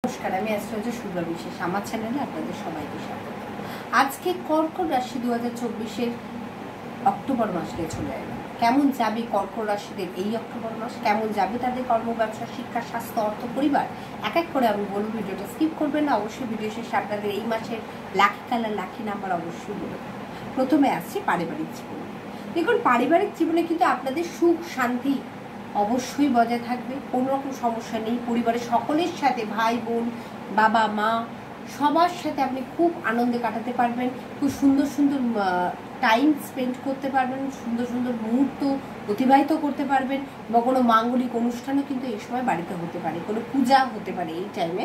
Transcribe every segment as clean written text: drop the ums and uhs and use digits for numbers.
নমস্কার, আমি অ্যাস্ট্রোলজার শুভ্রা বিশ্বাস। আমার চ্যানেলে আপনাদের সবাইকে স্বাগত। আজকে কর্কট রাশি 2024-এর অক্টোবর মাসে চলে এলো। কেমন যাবে কর্কট রাশিদের এই অক্টোবর মাস, কেমন যাবে তাদের কর্ম, ব্যবসা, শিক্ষা, স্বাস্থ্য, অর্থ, পরিবার, এক এক করে আমি বলবো। ভিডিওটা স্কিপ করবেন না। অবশ্যই ভিডিও শেষে আপনাদের এই মাসের লাকি কালার, লাকি নাম্বার অবশ্যই বলবেন। প্রথমে আসছে পারিবারিক জীবনে। দেখুন, পারিবারিক জীবনে কিন্তু আপনাদের সুখ শান্তি অবশ্যই বজায় থাকবে, কোনো রকম সমস্যা নেই। পরিবারের সকলের সাথে, ভাই বোন, বাবা মা, সবার সাথে আপনি খুব আনন্দে কাটাতে পারবেন, খুব সুন্দর সুন্দর টাইম স্পেন্ড করতে পারবেন, সুন্দর সুন্দর মুহূর্ত অতিবাহিত করতে পারবেন। বা কোনো মাঙ্গলিক অনুষ্ঠানও কিন্তু এই সময় বাড়িতে হতে পারে, কোনো পূজা হতে পারে এই টাইমে।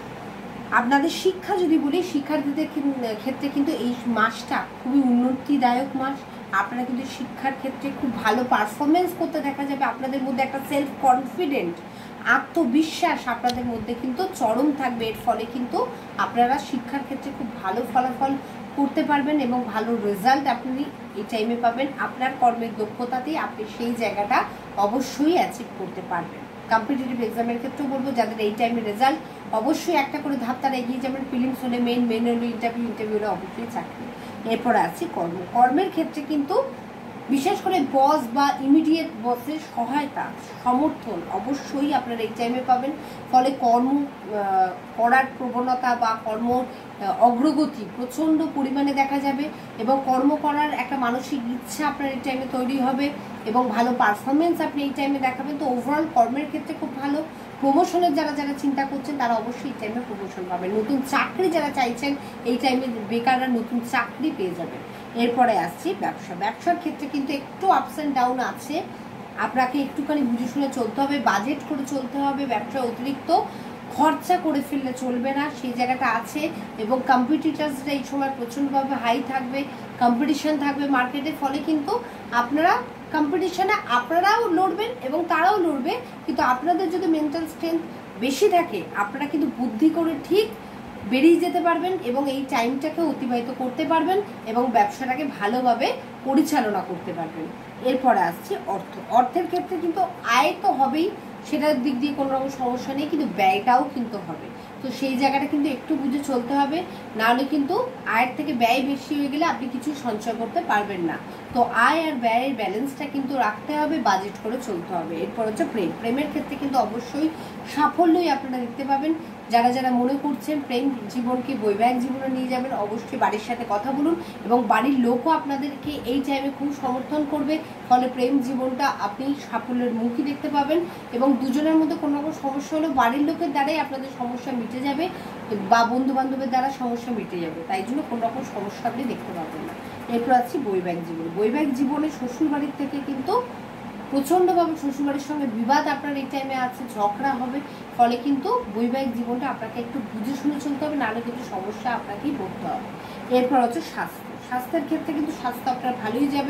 আপনাদের শিক্ষা যদি বলি, শিক্ষার্থীদের ক্ষেত্রে কিন্তু এই মাসটা খুবই উন্নতিদায়ক মাস। আপনারা কিন্তু শিক্ষার ক্ষেত্রে খুব ভালো পারফরমেন্স করতে দেখা যাবে। আপনাদের মধ্যে একটা সেলফ কনফিডেন্ট, আত্মবিশ্বাস আপনাদের মধ্যে কিন্তু চরম থাকবে। এর ফলে কিন্তু আপনারা শিক্ষার ক্ষেত্রে খুব ভালো ফলাফল করতে পারবেন এবং ভালো রেজাল্ট আপনি এই টাইমে পাবেন। আপনার কর্মের দক্ষতাতেই আপনি সেই জায়গাটা অবশ্যই অ্যাচিভ করতে পারবেন। কম্পিটিটিভ এক্সামের ক্ষেত্রেও বলবো, যাদের এই টাইমে রেজাল্ট অবশ্যই একটা করে ধাপ তারা এগিয়ে যাবেন। ফিলিংস হলে মেন হলে ইন্টারভিউ হলে অবশ্যই চাকরি। এরপরে আছে কর্মের ক্ষেত্রে কিন্তু বিশেষ করে বস বা ইমিডিয়েট বসের সহায়তা, সমর্থন অবশ্যই আপনারা এই টাইমে পাবেন। ফলে কর্ম করার প্রবণতা বা কর্ম অগ্রগতি প্রচণ্ড পরিমাণে দেখা যাবে এবং কর্ম করার একটা মানসিক ইচ্ছা আপনার এই টাইমে তৈরি হবে এবং ভালো পারফরমেন্স আপনি এই টাইমে দেখাবেন। তো ওভারঅল কর্মের ক্ষেত্রে খুব ভালো। প্রমোশনের যারা চিন্তা করছেন তারা অবশ্যই এই টাইমে প্রমোশন পাবেন। নতুন চাকরি যারা চাইছেন এই টাইমে বেকাররা নতুন চাকরি পেয়ে যাবেন। এরপরে আসছি ব্যবসার ক্ষেত্রে কিন্তু একটু আপস অ্যান্ড ডাউন আছে। আপনাকে একটুখানি বুঝে শুনে চলতে হবে, বাজেট করে চলতে হবে। ব্যবসা অতিরিক্ত খরচা করে ফেললে চলবে না, সেই জায়গাটা আছে। এবং কম্পিটিটার্সরা এই সময় প্রচণ্ডভাবে হাই থাকবে, কম্পিটিশন থাকবে মার্কেটে। ফলে কিন্তু আপনারা কম্পিটিশনে আপনারাও লড়বেন এবং তারাও লড়বে। কিন্তু আপনাদের যদি মেন্টাল স্ট্রেংথ বেশি থাকে, আপনারা কিন্তু বুদ্ধি করে ঠিক বেরিয়ে যেতে পারবেন এবং এই টাইমটাকে অতিবাহিত করতে পারবেন এবং ব্যবসাটাকে ভালোভাবে পরিচালনা করতে পারবেন। এরপরে আসছি অর্থের ক্ষেত্রে কিন্তু আয় তো হবেই, সেটার দিক দিয়ে কোনো রকম সমস্যা নেই, কিন্তু ব্যয়টাও কিন্তু হবে। তো সেই জায়গাটা কিন্তু একটু বুঝে চলতে হবে, নাহলে কিন্তু আয়ের থেকে ব্যয় বেশি হয়ে গেলে আপনি কিছু সঞ্চয় করতে পারবেন না। তো আয় আর ব্যয়ের ব্যালেন্সটা কিন্তু রাখতে হবে, বাজেট করে চলতে হবে। এরপর হচ্ছে প্রেমের ক্ষেত্রে কিন্তু অবশ্যই সাফল্যই আপনারা দেখতে পাবেন। যারা মনে করছেন প্রেম জীবনকে বৈবাহিক জীবনে নিয়ে যাবেন, অবশ্যই বাড়ির সাথে কথা বলুন এবং বাড়ির লোকও আপনাদেরকে এই টাইমে খুব সমর্থন করবে। ফলে প্রেম জীবনটা আপনি সাফল্যের মুখই দেখতে পাবেন এবং দুজনের মধ্যে কোনো রকম সমস্যা হলেও বাড়ির লোকের দ্বারাই আপনাদের সমস্যা মিটে যাবে বা বন্ধু বান্ধবের দ্বারা সমস্যা মিটে যাবে। তাই জন্য কোনো রকম সমস্যা আপনি দেখতে পাবেন না। এরপর আছি বৈবাহিক জীবনে শ্বশুর বাড়ির থেকে কিন্তু প্রচণ্ডভাবে শ্বশুরবাড়ির সঙ্গে বিবাদ আপনার এই টাইমে আছে, ঝগড়া হবে। ফলে কিন্তু বৈবাহিক জীবনটা আপনাকে একটু বুঝে শুনে চলতে হবে, নাহলে কিন্তু সমস্যা আপনাকেই পড়তে হবে। এরপর হচ্ছে স্বাস্থ্যের ক্ষেত্রে কিন্তু স্বাস্থ্য আপনার ভালোই যাবে,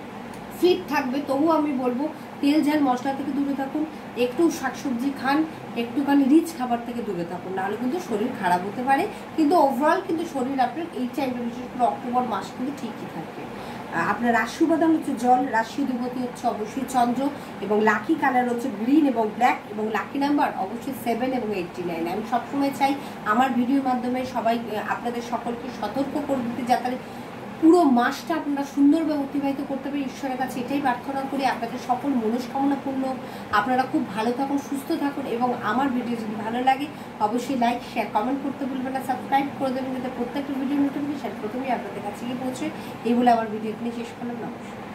ফিট থাকবে। তবুও আমি বলবো তেল ঝাল মশলা থেকে দূরে থাকুন, একটু শাকসবজি খান, একটুখানি রিচ খাবার থেকে দূরে থাকুন, নাহলে কিন্তু শরীর খারাপ হতে পারে। কিন্তু ওভারঅল কিন্তু শরীর আপনার এই টাইমটা বিশেষ করে অক্টোবর মাস কিন্তু ঠিকই থাকবে। আপনার রাশি উপাদান হচ্ছে জল, রাশি অধিপতি হচ্ছে অবশ্যই চন্দ্র এবং লাকি কালার হচ্ছে গ্রিন এবং ব্ল্যাক এবং লাকি নাম্বার অবশ্যই 7 এবং 89। আমি সবসময় চাই আমার ভিডিওর মাধ্যমে আপনাদের সকলকে সতর্ক করে দিতে, যাতে পুরো মাসটা আপনারা সুন্দরভাবে অতিবাহিত করতে পারেন। ঈশ্বরের কাছে এটাই প্রার্থনা করি আপনাদের সকল মনস্কামনা পূর্ণ। আপনারা খুব ভালো থাকুন, সুস্থ থাকুন এবং আমার ভিডিও যদি ভালো লাগে অবশ্যই লাইক, শেয়ার, কমেন্ট করতে ভুলবেন না, সাবস্ক্রাইব করে দেবেন যাতে প্রত্যেকটা ভিডিও নোটিফিকেশন প্রথমেই আপনাদের কাছে গিয়ে পৌঁছে। এই বলে আমার ভিডিও এখানে শেষ করলাম। নমস্কার।